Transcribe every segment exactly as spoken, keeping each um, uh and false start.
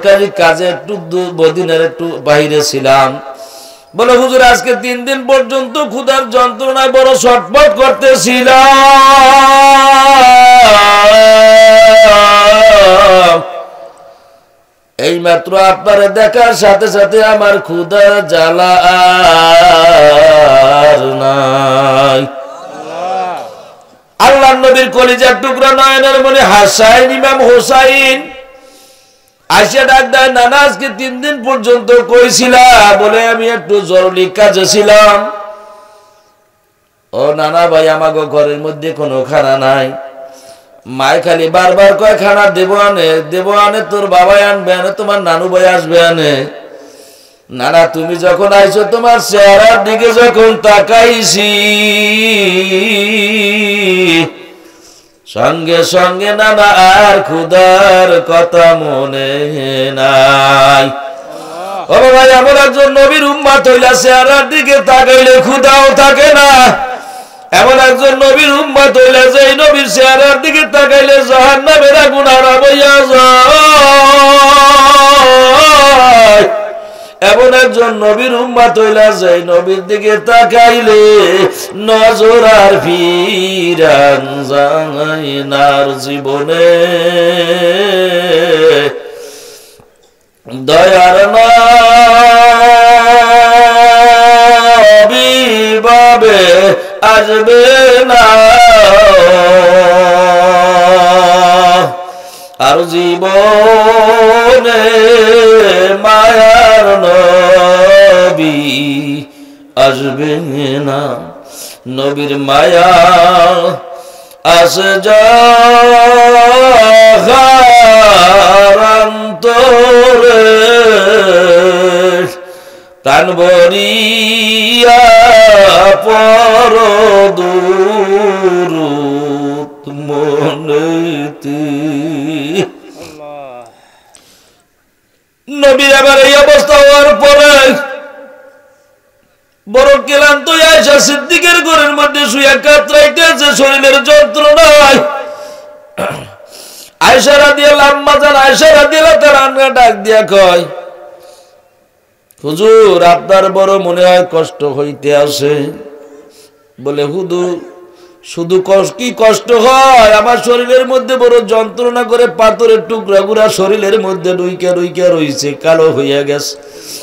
সরকারি কাজে একটু দুদিনের একটু বাইরে ছিলাম। বলে হুজুর আজকে তিন দিন পর্যন্ত ক্ষুধার যন্ত্রণায় বড় ছটফট করতেছিলাম, এই মাত্র আপনারে দেখার সাথে সাথে আমার ক্ষুধার জ্বালা আর নাই। আল্লাহর নবীর কলিজার টুকরা নয়নের মনে হাসাইন ইমাম হোসাইন আসিয়া ডাক দেয়, নানা আজকে তিন দিন পর্যন্ত কইছিলা? বলে আমি একটু জরুরি কাজে ছিলাম। ও নানা ভাই, আমাকে ঘরের মধ্যে কোনো খানা নাই। মায় খালি বারবার কয় খানা দেব আনে দেব আনে, তোর বাবাই আনবে আনে, তোমার নানু ভাই আসবে আনে। নানা তুমি যখন আইছো তোমার চেহারার দিকে যখন তাকাইছি, সঙ্গে সঙ্গে নানা আর ক্ষুধার কথা মনে নাই। ও ভাই, এমন একজন নবীর উম্মত হইলা চেহারার দিকে তাকাইলে ক্ষুধাও থাকে না। এমন একজন নবীর উম্মত হইলা যে নবীর চেহারার দিকে তাকাইলে জাহান্নামের আগুন হারাম হইয়া যায়। এমন একজন নবীর উম্মত হইলা যে নবীর দিকে তাকাইলে নজর আর ফিরান যায় নার জীবনে। দয়ার নবী বাবে আসবে না আর জীবনে, মায়ার নবী আসবে না। নবীর মায়া আসে যান্তরে প্রাণ ভরিয়া পর দুরূত মনেতে। নবী আবার এই অবস্থা হওয়ার পরে বড় ক্লান্ত আয়েশা সিদ্দিকের ঘরের মধ্যে শুয়ে কাতরাইতেছে শরীরের যন্ত্রণায়। আয়েশা রাদিয়াল্লাহু আম্মা জান আয়েশা রাদিয়াল্লাহু তাআলা ডাক দিয়া কয়, হুজুর আপনার বড় মনে হয় কষ্ট হইতে আছে। বলে হুজুর শুধু কি কষ্ট হয়, আমার শরীরের মধ্যে বড় যন্ত্রণা করে, পাথরের টুকরা গুড়া শরীরের মধ্যে রুইকা রুইকা রইছে, কালো হইয়া গেছে।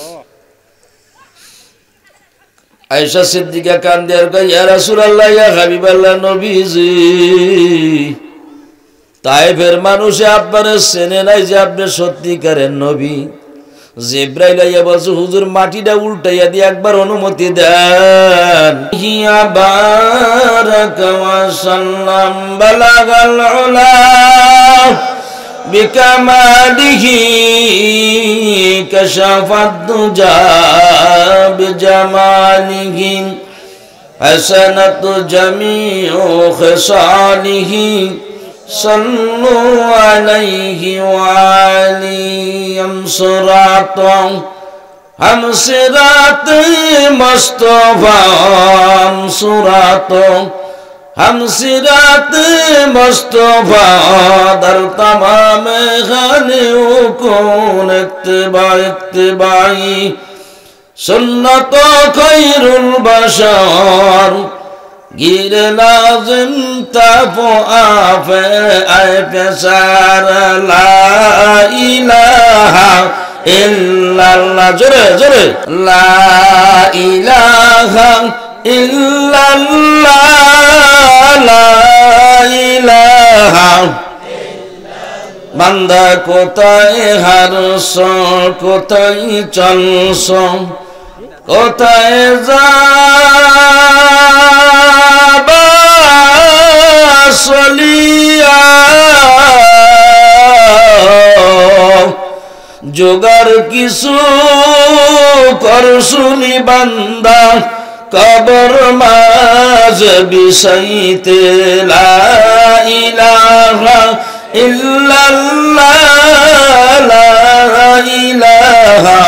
আয়েশা সিদ্দিকা কান্দে আর কয়, ইয়া রাসূলুল্লাহ, ইয়া হাবিবাল্লাহ, নবীজি তায়েফের মানুষে আপনারে চেনে নাই যে আপনি সত্যিকারের নবী। জিবরাইল আইয়া বলছে, হুজুর মাটিটা উল্টাইয়া দিয়ে একবার অনুমতি দেন। হিয়া বারাকা ওয়া সাল্লাম বালাগাল উলা বিকামালিহি কাশাফাদ দুজা বিজামালিহি হাসানাতু জামিউ খিসালিহি সাল্লু আলাইহি ওয়া আলিহিম সুরাতুন হাম সিরাতে মুস্তাফা সুরাতুন হাম সিরাতে মুস্তাফা দর तमाम খানে কোন ইত্তিবা ইত্তিবাই সুন্নাত খায়রুল বাশার গির লাজিম তাফু আফে আয় পেশার লা ইলাহা ইল্লাল্লাহ, জোরে জোরে লা ইলাহা ইল্লাল্লাহ, লা ইলাহা ইল্লাল্লাহ। বান্দা কোথায় হারছ, কোথায় চলছ, কোথায় যাবা চলিয়া, জোগাড় কিছু কর শুনি বান্দা কবর মাঝ বিষয়তে লা ইলাহা ইল্লাল্লাহ, লা ইলাহা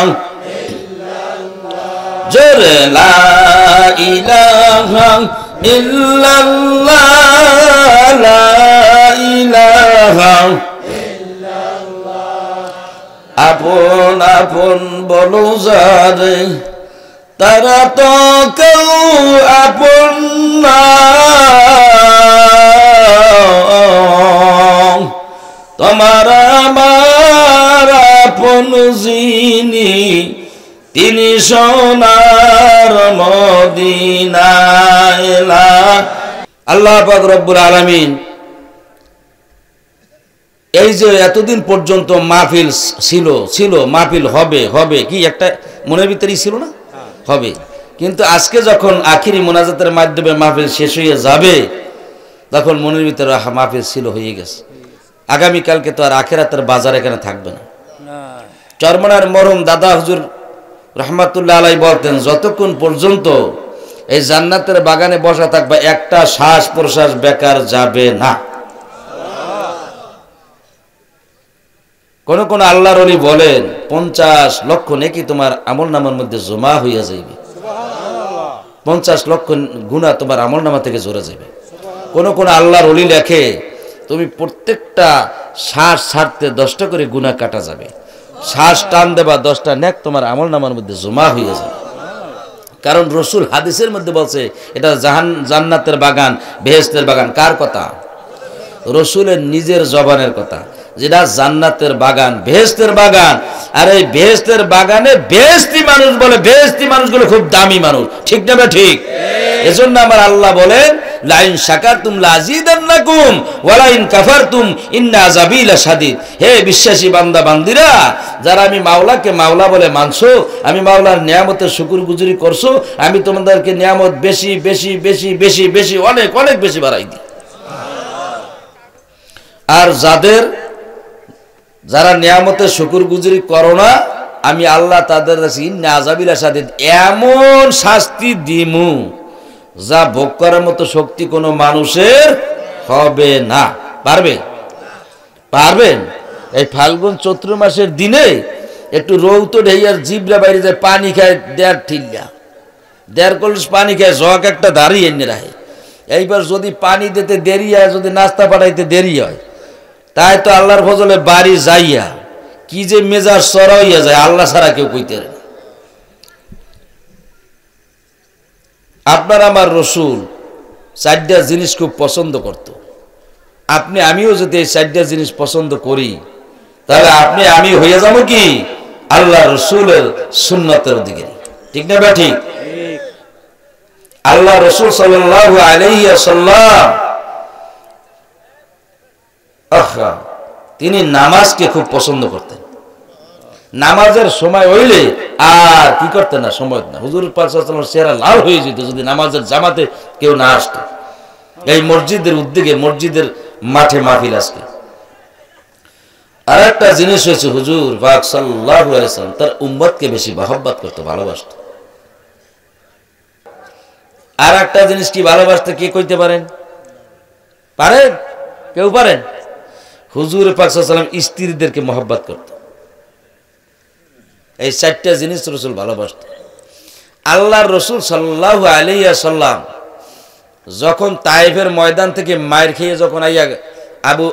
জোরে লা ইলাহা ইল্লাল্লাহ, লা ইলাহা আপন আপন বলো যারে তারা তো কেউ আপন না, তোমার আমার আপন যিনি তিনি সোনার মদিনায়। আল্লাহ পাক রব্বুল আলামিন এই যে এতদিন পর্যন্ত মাহফিল ছিল ছিল মাহফিল হবে হবে কি একটা মনের ভিতরেই ছিল না, হবে। কিন্তু আজকে যখন আখিরি মোনাজাতের মাধ্যমে মাহফিল শেষ হয়ে যাবে তখন মনের ভিতরে মাহফিল ছিল হয়ে গেছে। আগামীকালকে তো আর আখিরাতের বাজার এখানে থাকবে না। চরমনার মরহুম দাদা হুজুর রহমাতুল্লাহ আলাইহি বলতেন, যতক্ষণ পর্যন্ত এই জান্নাতের বাগানে বসা থাকবে একটা শ্বাস প্রশ্বাস বেকার যাবে না। কোন কোন আল্লাহর ওলি বলেন পঞ্চাশ লক্ষ নেকি তোমার আমল নামার মধ্যে জমা হইয়া যাইবে, পঞ্চাশ লক্ষ গুনাহ তোমার আমল নামা থেকে জোরে যাবে। কোন কোন আল্লাহর ওলি লেখে তুমি প্রত্যেকটা শ্বাস ছাড়তে দশটা করে গুনাহ কাটা যাবে, শ্বাস টান দেবা দশটা নেক তোমার আমল নামার মধ্যে জমা হইয়া যাবে। কারণ রসুল হাদিসের মধ্যে বলছে এটা জাহান জান্নাতের বাগান বেহেশতের বাগান। কার কথা? রসুলের নিজের জবানের কথা, যেটা জান্নাতের বাগান বেহেশতের বাগান। আর এই বেহেশতের বাগানে বেহেশতি মানুষ বলে, বেহেশতি মানুষগুলো খুব দামি মানুষ, ঠিক না? ঠিক। এজন্য আমার আল্লাহ বলেন লাইন শাকারতুম লাযিদান্নাকুম ওয়া লাইন কাফারতুম ইন্না আযাবি লাশাদীদ। হে বিশ্বাসী বান্দা বান্দিরা, যারা আমি মাওলাকে মাওলা বলে মানছো, আমি মাওলার নিয়ামতের শুকরগুজারি করছো, আমি তোমাদেরকে নিয়ামত বেশি বেশি বেশি বেশি বেশি অনেক অনেক বেশি বাড়াই দিই। আর যাদের যারা নিয়ামতের শুকরগুজারি করো না, আমি আল্লাহ তাদের ইন্না আযাবি লাশাদীদ এমন শাস্তি দিমু যা ভোগ করার মতো শক্তি কোনো মানুষের হবে না। পারবে? পারবেন? এই ফাল্গুন চৈত্র মাসের দিনে একটু রৌদ্র ঢেইয়ার জিবরা বাইরে যায়, পানি খায় দেড় ঠিল্লা, দেড় কলস পানি খায়, জগ একটা দাঁড়িয়ে এনে রাখে। এইবার যদি পানি দিতে দেরি হয়, যদি নাস্তা পাঠাইতে দেরি হয়, তাই তো আল্লাহর ফজলে বাড়ি যাইয়া কি যে মেজাজ চড়া হইয়া যায় আল্লাহ ছাড়া কেউ কইতে পারে না। আপনার আমার রসুল চারটা জিনিস খুব পছন্দ করত। আপনি আমিও যদি এই চারটা জিনিস পছন্দ করি, তাহলে আপনি আমি হয়ে যাবো কি আল্লাহ রসুলের সুন্নতের অধিকারী, ঠিক না? ঠিক। আল্লাহ রসুল সাল্লাল্লাহু আলাইহি ওয়াসাল্লাম তিনি নামাজকে খুব পছন্দ করতেন। নামাজের সময় হইলে আর কি করতেন না, সময় না। হুজুর পাক সাল্লাল্লাহু আলাইহি ওয়াসাল্লাম চেহারা লাল হয়ে যেত যদি নামাজের জামাতে কেউ না আসতো। এই মসজিদের উদ্যোগে মসজিদের মাঠে মাহফিল আজকে। আর একটা জিনিস হয়েছে, হুজুর পাক সাল্লাল্লাহু আলাইহি ওয়াসাল্লাম তার উম্মতকে বেশি মহব্বত করতে ভালোবাসত। আর একটা জিনিস কি ভালোবাসতে কে কইতে পারেন? পারেন? কেউ পারেন? হুজুর পাক সাল্লাল্লাহু আলাইহি ওয়াসাল্লাম স্ত্রীদেরকে মহব্বত করত। এই চারটা জিনিস রসুল ভালোবাসত। আল্লাহর রসুল সাল্লাল্লাহু আলাইহি ওয়াসাল্লাম যখন তায়েফের ময়দান থেকে মার খেয়ে যখন আইয়া আবু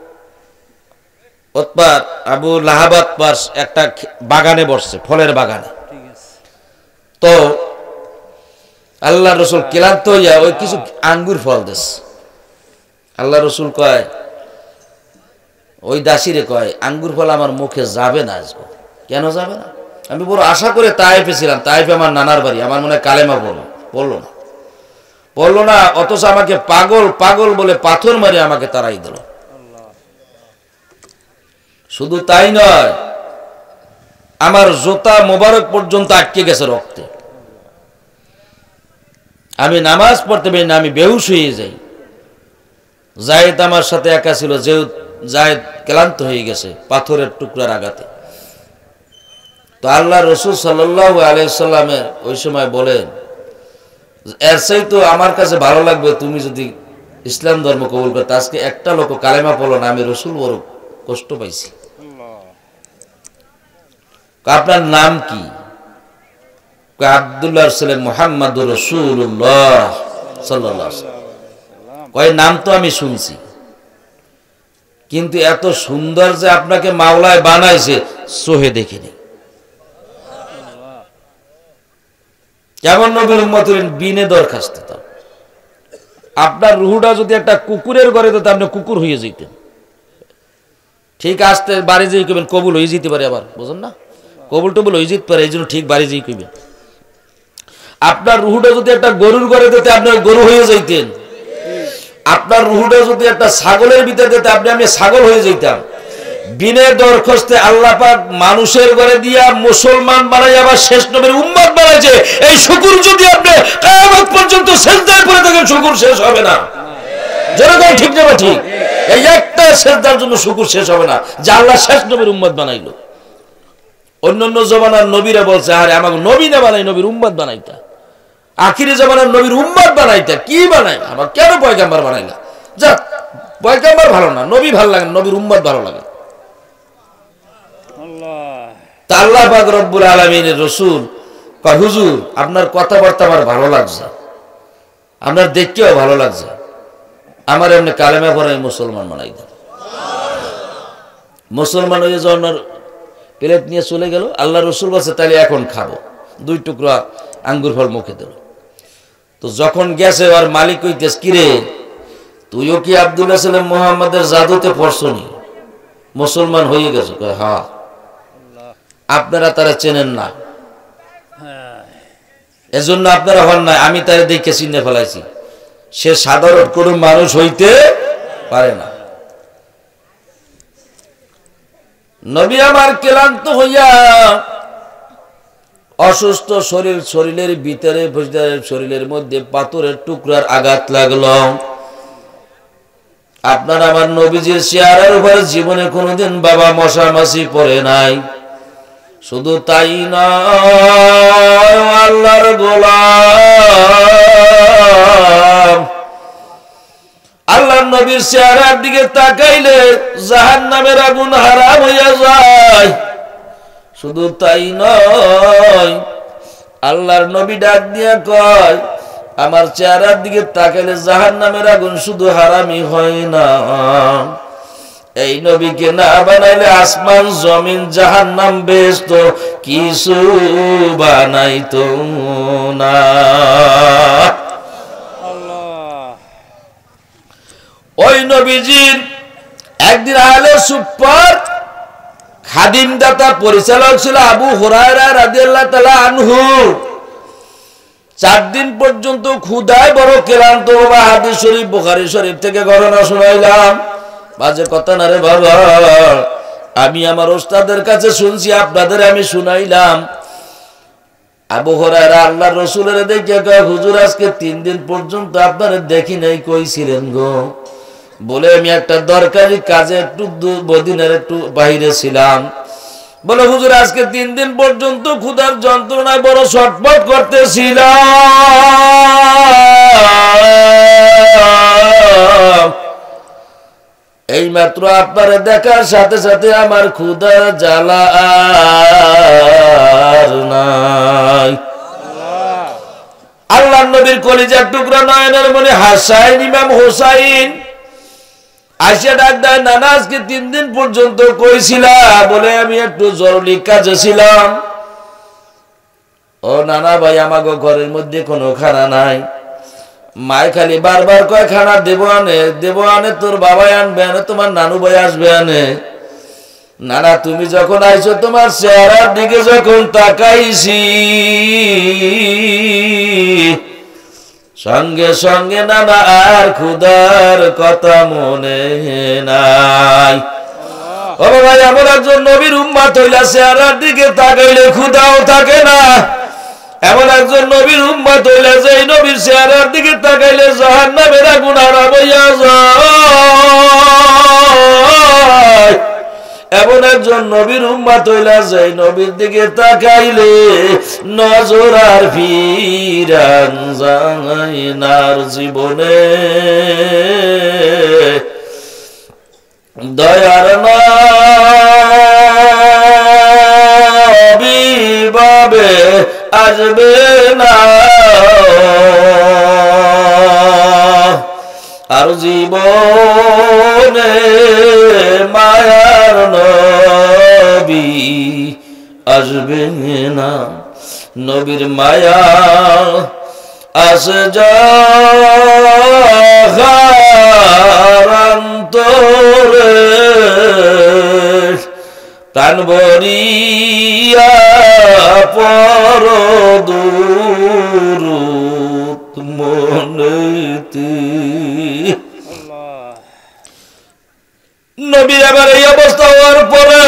উতবার আবু লাহাব পার একটা বাগানে বসছে, ফলের বাগানে। তো আল্লাহ রসুল ক্লান্ত হইয়া ওই কিছু আঙ্গুর ফল দিস। আল্লাহ রসুল কয়, ওই দাসীরে কয়, আঙ্গুর ফল আমার মুখে যাবে না আজকে। কেন যাবে না? আমি বড় আশা করে তায়েফে ছিলাম, তায়েফে আমার নানার বাড়ি, আমার মনে হয় কালেমা বললো, বললো না বললো না অথচ আমাকে পাগল পাগল বলে পাথর মারে আমাকে তারাই দিল। শুধু তাই নয়, আমার জোতা মোবারক পর্যন্ত আটকে গেছে রক্তে। আমি নামাজ পড়তে পারি না, আমি বেহুশ হয়ে যাই। জায়েদ আমার সাথে একা ছিল, যে জায়েদ ক্লান্ত হয়ে গেছে পাথরের টুকরার আঘাতে। তো আল্লাহ রসুল সাল্লাল্লাহু আলাইহি ওয়াসাল্লামের ওই সময় বলেন, এর চাই তো আমার কাছে ভালো লাগবে তুমি যদি ইসলাম ধর্ম কবুল করতে। আজকে একটা লোক কালেমা পড়লো না, আমি রসুল বড় কষ্ট পাইছি। আপনার নাম কি? আব্দুল্লাহর ছেলে মুহাম্মাদুর রাসূলুল্লাহ সাল্লাল্লাহু আলাইহি ওয়াসাল্লাম। কয় নাম তো আমি শুনছি। কিন্তু এত সুন্দর যে আপনাকে মাওলায় বানাইছে চোহে দেখিনি। কেমন নবীর উম্মত হলেন বিনে দরখাস্ত। আপনার রুহুটা যদি একটা কুকুরের ঘরে দিত আপনি কুকুর হয়ে যেতেন। ঠিক আসতে বাড়ি যেয়ে কইবেন কবুল হয়ে যেতে পারে, আবার বুঝুন না, কবুল টবুল হয়ে যেতে পারে, এই জন্য ঠিক বাড়ি যেয়ে কইবেন। আপনার রুহুটা যদি একটা গরুর ঘরে দিতে আপনি গরু হয়ে যাইতেন। আপনার রুহুটা যদি একটা ছাগলের ভিতরে দিতে আপনি আমি ছাগল হয়ে যেতাম। বিনে দরখাস্তে আল্লাহ পাক মানুষের ঘরে দিয়া মুসলমান বানাই আবার শেষ নবীর উম্মত বানাইছে। এই শুকর যদি আপনি কিয়ামত পর্যন্ত সিজদায় পড়ে থাকেন শুকর শেষ হবে না। যেরকম ঠিক না ঠিক, এই একটা সিজদার জন্য শুকর শেষ হবে না যে আল্লাহ শেষ নবীর উম্মত বানাইলো। অন্যান্য জমানার নবীরা বলছে আরে আমাকে নবী না বানাই, নবীর উম্মত বানাইতা। আখিরি জমানার নবীর উম্মত বানাইতা, কি বানাই আমার কেন পয়গাম্বর বানাইলা? যা পয়গাম্বর ভালো না, নবী ভালো লাগে, নবীর উম্মত ভালো লাগে। আল্লাহ পাক রব্বুল আলামিনের রাসূল কয় হুজুর আপনার কথাবার্তা আমার ভালো লাগছে, আপনার দেখতেও ভালো লাগছে, আমার এমনি কালেমা পড়ে মুসলমান বানাই দেন। মুসলমান হয়ে যখন প্লেট নিয়ে চলে গেল, আল্লাহ রসুল বলছে তাহলে এখন খাবো, দুই টুকরা আঙ্গুর ফল মুখে দিল। তো যখন গেছে আর মালিক কইতেছ কিরে তুইও কি আব্দুল্লাহ সাল্লাম মুহাম্মাদের জাদুতে পড়ছনি, মুসলমান হয়ে গেছে? কয় হ্যাঁ। আপনারা তারা চেনেন না, এজন্য আপনারা হন না, আমি তারা দেখে চিনে ফেলাইছি, সে সাধারণ কোনো মানুষ হইতে পারে না। নবী আমার ক্লান্ত হইয়া অসুস্থ শরীর, শরীরের ভিতরে শরীরের মধ্যে পাথরের টুকরার আঘাত লাগলো। আপনার আমার নবীজির চেহারার উপরে জীবনে কোনোদিন বাবা মশা মাছি পড়ে নাই। শুধু তাই না, আল্লাহর গোলাম আল্লাহর নবীর চেহারার দিকে তাকাইলে জাহান্নামের আগুন হারাম হইয়া যায়। শুধু তাই নয়, আল্লাহর নবী ডাক দিয়া কয় আমার চেহারার দিকে তাকাইলে জাহান্নামের আগুন শুধু হারামই হয় না, এই নবীকে না বানাইলে আসমান জমিন জাহান্নাম বেহেশত কিছু বানাইতো না। ওই নবীজির একদিন আহলে সুফার খাদিম দাতা পরিচালক ছিল আবু হুরায়রা রাদিয়াল্লাহু তাআলা আনহু। চার দিন পর্যন্ত ক্ষুধায় বড় ক্লান্ত। বাবা হাদিস শরীফ বুখারী শরীফ থেকে ঘটনা শুনাইলাম, বাজে কথা না রে বাবা, আমি আমার ওস্তাদের কাছে শুনছি, আপনাদের আমি শুনাইলাম। আবু হুরায়রা আল্লাহর রাসূলের দেখে কয় হুজুর আজকে তিন দিন পর্যন্ত আপনারা দেখি নাই, কই ছিলেন গো? বলে আমি একটা দরকারি কাজে একটু বদিনের একটু বাইরে ছিলাম। বলে হুজুর আজকে তিন দিন পর্যন্ত ক্ষুধার যন্ত্রণায় বড় ছটফট করতেছিলাম, এই মাত্র আপনারা দেখার সাথে সাথে আমার ক্ষুধার জ্বালা আর নাই। আল্লাহর নবীর কলিজার টুকরা নয়নের মনে হাসাইন ইমাম হোসাইন আইসা ডাক দেয় নানা আজকে তিন দিন পর্যন্ত কইছিলা? বলে আমি একটু জরুরি কাজে ছিলাম। ও নানা ভাই আমাগো ঘরের মধ্যে কোনো খানা নাই, মায় খালি বারবার কয় খানা দেবো আনে দেবো আনে, তোর বাবাই আনবে আনে, তোমার নানু ভাই আসবে আনে। নানা তুমি যখন আইছো তোমার চেহারার দিকে যখন তাকাইছি সঙ্গে সঙ্গে নানা আর ক্ষুধার কথা মনে নাই। ও ভাই এমন একজন নবীর উম্মত হইলা চেহারার দিকে তাকাইলে ক্ষুধাও থাকে না, এমন একজন নবীর উম্মত হইলা যে নবীর চেহারার দিকে তাকাইলে জাহান্নামের আগুন হারাম হইয়া যায়। এমন একজন নবীর উম্মত হইলা যে নবীর দিকে তাকাইলে নজর আর ফিরান যায় নার জীবনে। দয়ার নবী বাবে আসবে না আর জীবনে আসবে না। নবীর মায়া আসে যার অন্তরে প্রাণ ভরিয়া পর দুরূদ মনেতে। নবীর আবার এই অবস্থা হওয়ার পরে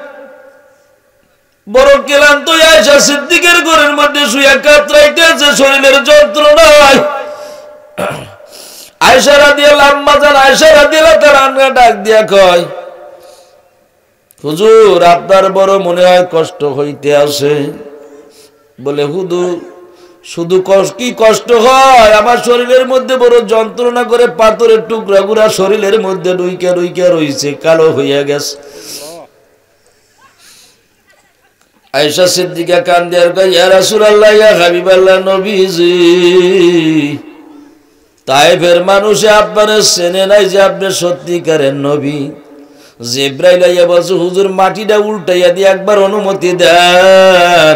বড় ক্লান্ত আয়েশা সিদ্দিকের ঘরের মধ্যে শুয়ে কাতরাইতেছে শরীরের যন্ত্রণায়। আয়েশা রাদিয়াল্লাহু আম্মা জান আয়েশা রাদিয়াল্লাহু তাআলা আনহা ডাক দিয়া কয়, হুজুর আপনার বড় মনে হয় কষ্ট হইতে আছে। বলে হুজুর শুধু কষ্ট কি কষ্ট হয়, আমার শরীরের মধ্যে বড় যন্ত্রণা করে, পাথরের টুকরা গুড়া শরীরের মধ্যে রুইকা রুইকা রইছে, কালো হইয়া গেছে। আয়েশা সিদ্দিকা কান্দে আর কয়, ইয়া রাসূলুল্লাহ, ইয়া হাবিবাল্লাহ, নবীজি তায়েফের মানুষে আপনারে চেনে নাই যে আপনি সত্যিকারের নবী। জিবরাইল আইয়া বলছে, হুজুর মাটিটা উল্টাইয়া দিয়ে একবার অনুমতি দেন।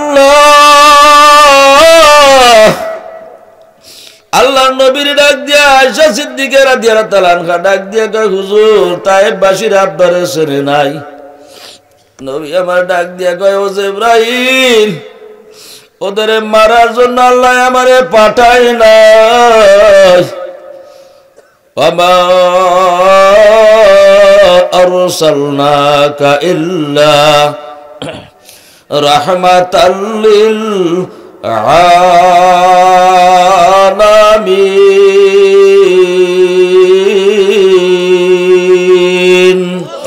আল্লাহ আল্লাহর নবীর ডাক দিয়া আয়েশা সিদ্দিকা রাদিয়াল্লাহু তাআলা আনহা ডাক দিয়া কয়, হুজুর তায়েফবাসীরা আপনারে চেনে নাই। নবী আমার ডাক দিয়া কয়, ও জিবরাইল, ওদের মারার জন্য আল্লাহ আমারে পাঠায় নাই। ওমা আরসালনাকা ইল্লা রাহমাতাল লিল আলামিন।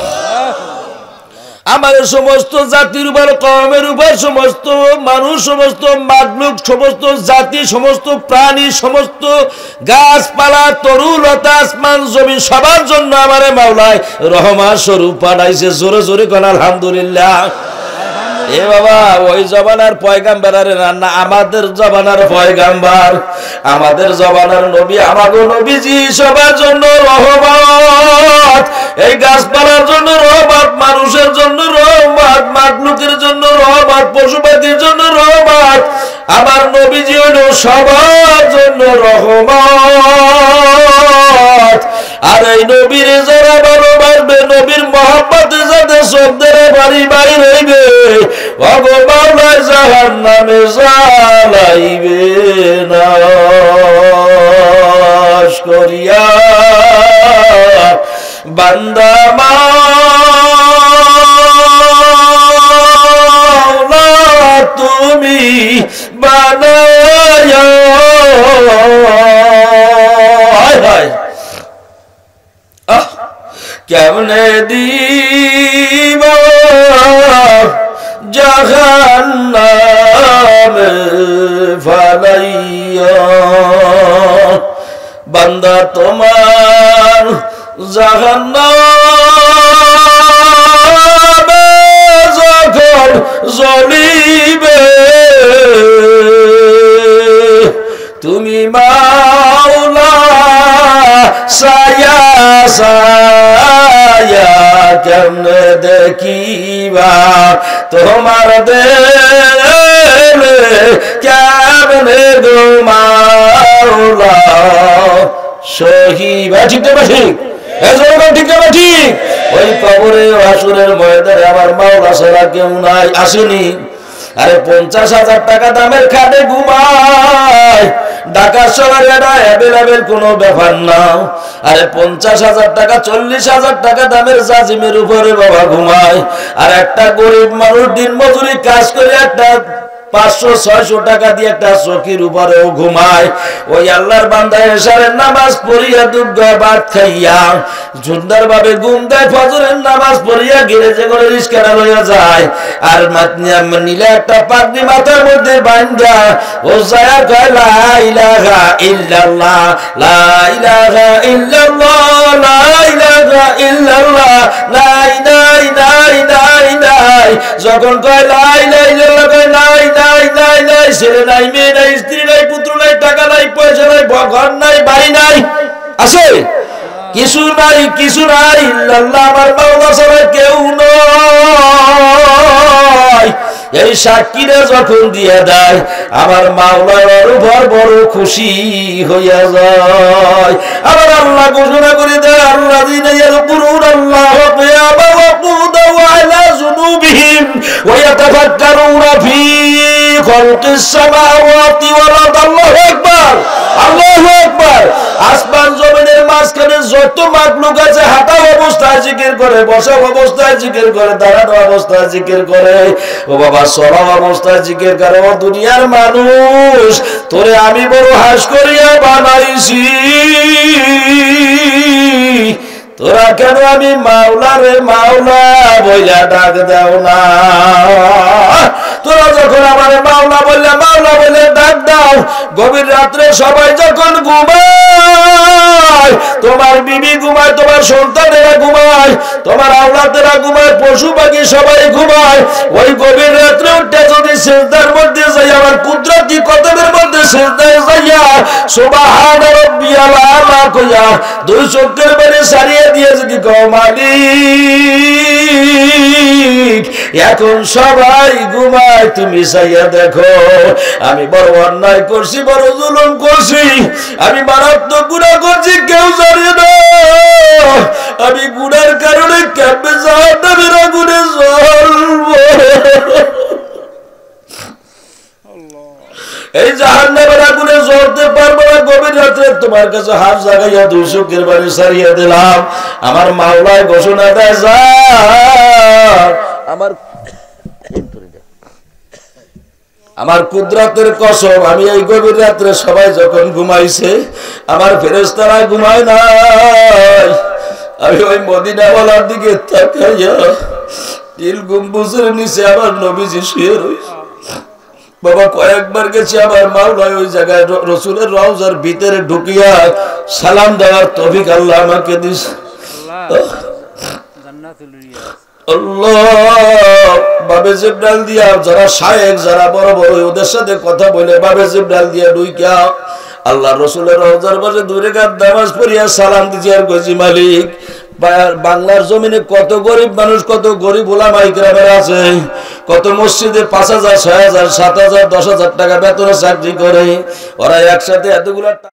আমাদের সমস্ত জাতির উপর, কওমের উপর, সমস্ত মানুষ, সমস্ত মাখলুক, সমস্ত জাতি, সমস্ত প্রাণী, সমস্ত গাছপালা, তরুলতা, আসমান জমিন সবার জন্য আমারে মাওলায় রহমান স্বরূপ পাঠাইছে। জোরে জোরে কোন আলহামদুলিল্লাহ। এ বাবা, ওই জমানার পয়গাম্বার আরে না, আমাদের জমানার পয়গাম্বার, আমাদের জমানার নবী, আমাদের নবীজি সবার জন্য রহমত। এই গাছপালার জন্য রহমত, মানুষের জন্য রহমত, মাখলুকের জন্য রহমত, পশুপাখির জন্য রহমত। আমার নবীজি হলো সবার জন্য রহমত। আর এই নবীর যারা ভালোবাসবে, নবীর মহব্বতে যাতে শব্দের বাড়ি বাড়ি রইবে, ভগবান জাহান্নামে জ্বালাইবে না করিয়া বান্দা মাওলা তুমি বানায়া। হায় হায়, আহ কেমনে দিবা জাহান্নামে ফালাইয়া। বান্দা তোমার জাহান্নামে যখন জ্বলিবে, তুমি মাওলা সায়া সায়া কেমনে দেখিবা তোমার দেলে, কেমনে গো মাওলা সহিবা। ঠিক না ঠিক? ঠিক না ঠিক? ওই কবরে হাসরের ময়দানে আমার মাওলা ছাড়া কেউ নাই, আসেনি। আরে পঞ্চাশ হাজার টাকা দামের খাটে ঘুমায়, ঢাকা শহরে এটা অ্যাভেলেবেল কোনো ব্যাপার না। আরে পঞ্চাশ হাজার টাকা, চল্লিশ হাজার টাকা দামের জাজিমের উপরে বাবা ঘুমায়। আর একটা গরিব মানুষ দিন মজুরি কাজ করে একটা পাঁচশো ছয়শো টাকা দিয়ে একটা চকির উপরেও ঘুমায়। ওই আল্লাহর বান্দা এশারের নামাজ পড়িয়া দুর্গা ভাত খাইয়া সুন্দর ভাবে ঘুম দেয়, ফজরের নামাজ পড়িয়া গেরেজে করে রিস্কাটা লইয়া যায়। আর নিলে একটা পাগড়ি মাথার মধ্যে বান্ধা ও যায় কয় লা ইলাহা ইল্লাল্লাহ, লা ইলাহা ইল্লাল্লাহ, লা ইলাহা ইল্লাল্লাহ, নাই নাই নাই নাই নাই। যখন কয় লা ইলাহা ইল্লাল্লাহ, কয় নাই নাই নাই নাই, ছেলে নাই, মেয়ে নাই, স্ত্রী নাই, পুত্র নাই, টাকা নাই, পয়সা নাই, ঘর নাই, বাড়ি নাই, আছে কিছু নাই, কিছু নাই। ইল্লাল্লাহ, আমার মাওলা ছাড়া কেউ নয়। এই সাক্ষীরা যখন দিয়ে দেয় আমার মাওলার উপর বড় খুশি হইয়া যায়। আবার আল্লাহ ঘোষণা করে দেয় আল্লাযীনা ইয়াযকুরুনা আল্লাহা কিয়ামান ওয়া কুউদান ওয়া আলা জুনুবিহিম ওয়া ইয়াতাফাক্কারুনা ফী খালকিস সামাওয়াতি ওয়াল আরদ। আল্লাহু আকবার, আল্লাহু আকবার। আসমান জমিনের মাঝখানে যত মাখলুক আছে হাঁটা অবস্থায় জিকির করে, বসা অবস্থায় জিকির করে, দাঁড়ানো অবস্থায় জিকির করে, ও বাবা চলা অবস্থায় জিকির করে। ও দুনিয়ার মানুষ, তোরে আমি বড় হাস করিয়া বানাইছি, তোরা কেন আমি মাওলা রে মাওলা বইলা ডাক দাও না? তোরা যখন আমার মাওলা বললে মাওলা বলে ডাক দাও, গভীর রাত্রে সবাই যখন ঘুমায়, তোমার বিবি ঘুমায়, তোমার সন্তানেরা ঘুমায়, তোমার আওলাদেরা ঘুমায়, পশু পাখি সবাই ঘুমায়, ওই গভীর রাত্রে উঠে যদি সিজদার মধ্যে যাই, আমার কুদরতি কদমের মধ্যে সিজদায় যাইয়া সুবহান রাব্বিয়াল আলা কইয়া দুই চোখের পানি সারিয়ে দিয়ে যদি কও মালিক এখন সবাই ঘুমায়, তুমি চাইয়া দেখো আমি বড় অন্যায় করছি, বড় জুলুম করছি, আমি মারাত্মক গুনাহ করছি, কেউ জানে না। আমি গুনার কারণে কেমনে জাহান্নামের আগুনে জ্বলবো। এই জাহান্নামের আগুনে জ্বলতে পারবো না। গভীর রাত্রে তোমার কাছে হাত জাগাইয়া দুই চোখের পানি সারিয়া দিলাম। আমার মাওলায় ঘোষণা দেয় যা আমার আমার কুদরতের কসম, আমি এই গভীর রাত্রে সবাই যখন ঘুমাইছে আমার ফেরেশতারা ঘুমায় নাই, আমি ওই মদিনাওয়ালার দিকে তাকাইয়া তিল গম্বুজের নিচে আমার নবীজি শুয়ে রয়েছে। বাবা কয়েকবার গেছি আমার মাওলায় ওই জায়গায় রাসূলের রওজার ভিতরে ঢুকিয়া সালাম দেওয়ার তৌফিক আল্লাহ আমাকে দিয়েছে। আল্লাহ বাবে জিবরাইল দিয়া যারা শায়েখ যারা বড় বড় ওদের সাথে কথা বলে বাবে জিবরাইল দিয়া ঢুকিয়া আল্লাহ রাসূলের রওজার পাশে দুই রাকাত নামাজ পড়িয়া সালাম দিছি আর কইছি মালিক বাংলার জমিনে কত গরিব মানুষ, কত গরিব উলামা ইকরামের আছে, কত মসজিদে পাঁচ হাজার ছয় হাজার সাত হাজার দশ হাজার টাকা বেতনে চাকরি করে, ওরা একসাথে এতগুলা